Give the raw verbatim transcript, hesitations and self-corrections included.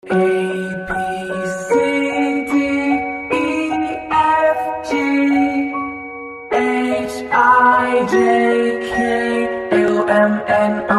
A, B, C, D, E, F, G, H, I, J, K, L, M, N, O